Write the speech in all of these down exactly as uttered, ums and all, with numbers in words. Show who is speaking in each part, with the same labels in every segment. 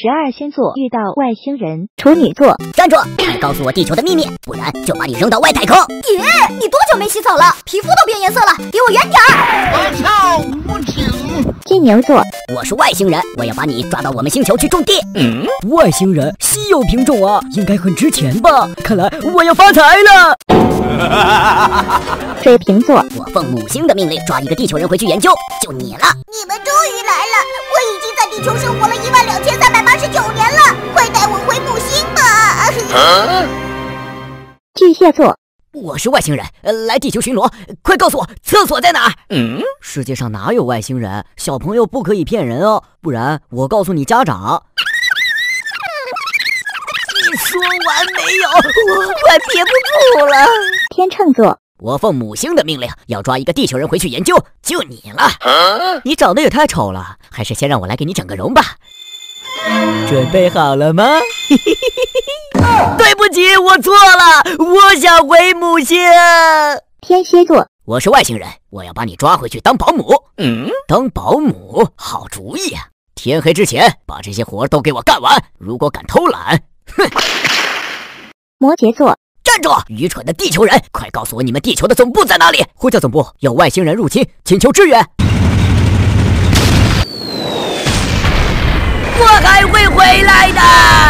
Speaker 1: 十二星座遇到外星人。处女座，
Speaker 2: 站住！快告诉我地球的秘密，不然就把你扔到外太空。
Speaker 3: 爷，你多久没洗澡了？皮肤都变颜色了，离我远点儿！
Speaker 1: 金牛座，
Speaker 2: 我是外星人，我要把你抓到我们星球去种地。
Speaker 4: 嗯，外星人稀有品种啊，应该很值钱吧？看来我要发财了。
Speaker 1: 水瓶座，
Speaker 2: 我奉母星的命令抓一个地球人回去研究，就你了。
Speaker 3: 你们终于来了，我已经在地球生活了一万两千三百八十九年了，快带我回母星吧！
Speaker 1: 啊、巨蟹座，
Speaker 4: 我是外星人，呃，来地球巡逻，快告诉我厕所在哪儿？嗯，世界上哪有外星人？小朋友不可以骗人哦，不然我告诉你家长。
Speaker 3: 你说完没有？我快憋不住了。
Speaker 1: 天秤座，
Speaker 4: 我奉母星的命令要抓一个地球人回去研究，就你了。啊、你长得也太丑了，还是先让我来给你整个容吧。准备好了吗？对不起，我错了，我想回母星。
Speaker 1: 天蝎座，
Speaker 4: 我是外星人，我要把你抓回去当保姆。嗯，当保姆好主意啊！天黑之前把这些活都给我干完，如果敢偷懒，哼！
Speaker 1: 摩羯座，
Speaker 4: 站住！愚蠢的地球人，快告诉我你们地球的总部在哪里？呼叫总部，有外星人入侵，请求支援。我还会回来的。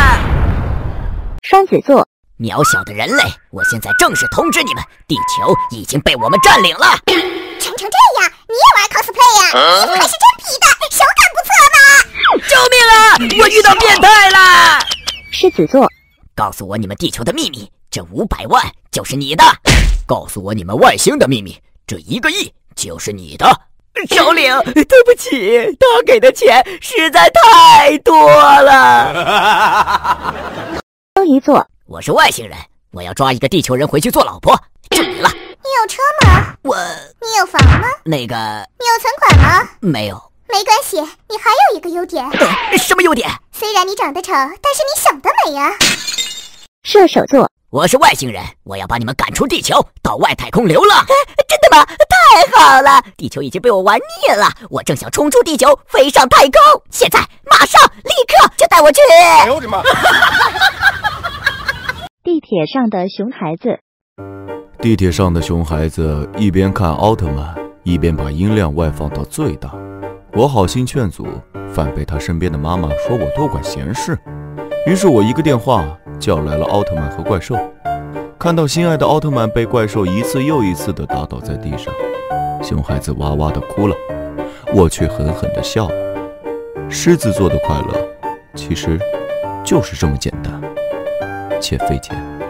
Speaker 1: 双子座，
Speaker 4: 渺小的人类，我现在正式通知你们，地球已经被我们占领了。
Speaker 3: 成成这样，你也玩 cosplay 呀、啊？衣服还是真皮的，手感不错呢。
Speaker 4: 救命啊！我遇到变态了。
Speaker 1: 狮子座，
Speaker 4: 告诉我你们地球的秘密，这五百万就是你的。告诉我你们外星的秘密，这一个亿就是你的。首领，对不起，他给的钱实在太多了。
Speaker 1: 双鱼座，
Speaker 4: 我是外星人，我要抓一个地球人回去做老婆，就你了。
Speaker 3: 你有车吗？
Speaker 4: 我。
Speaker 3: 你有房吗？
Speaker 4: 那个。
Speaker 3: 你有存款吗？
Speaker 4: 没有。
Speaker 3: 没关系，你还有一个优点。
Speaker 4: 呃、什么优点？
Speaker 3: 虽然你长得丑，但是你想得美啊。
Speaker 1: 射手座，
Speaker 4: 我是外星人，我要把你们赶出地球，到外太空流浪。
Speaker 3: 真的吗？太好了！
Speaker 4: 地球已经被我玩腻了，我正想冲出地球，飞上太空。现在，马上，立刻就带我去！
Speaker 5: 哎呦我的妈！
Speaker 1: 地铁上的熊孩子。
Speaker 6: 地铁上的熊孩子一边看奥特曼，一边把音量外放到最大。我好心劝阻，反被他身边的妈妈说我多管闲事。于是我一个电话叫来了奥特曼和怪兽。看到心爱的奥特曼被怪兽一次又一次地打倒在地上，熊孩子哇哇地哭了，我却狠狠地笑了。狮子座的快乐其实就是这么简单且费钱。